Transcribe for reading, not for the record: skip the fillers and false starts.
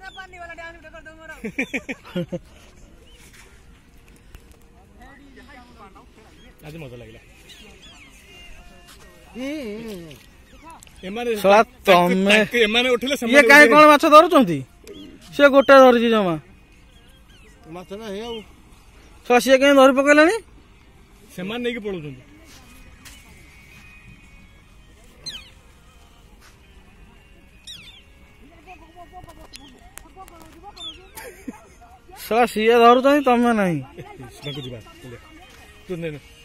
आज मजा लगे तमें उठिले ये कहीं कौन माछ धरुचंती से गोटे धरिची जमा माछ ना हे आ सी कहीं धरी पकड़े से नहीं पड़ों सी धरुच तमें नहीं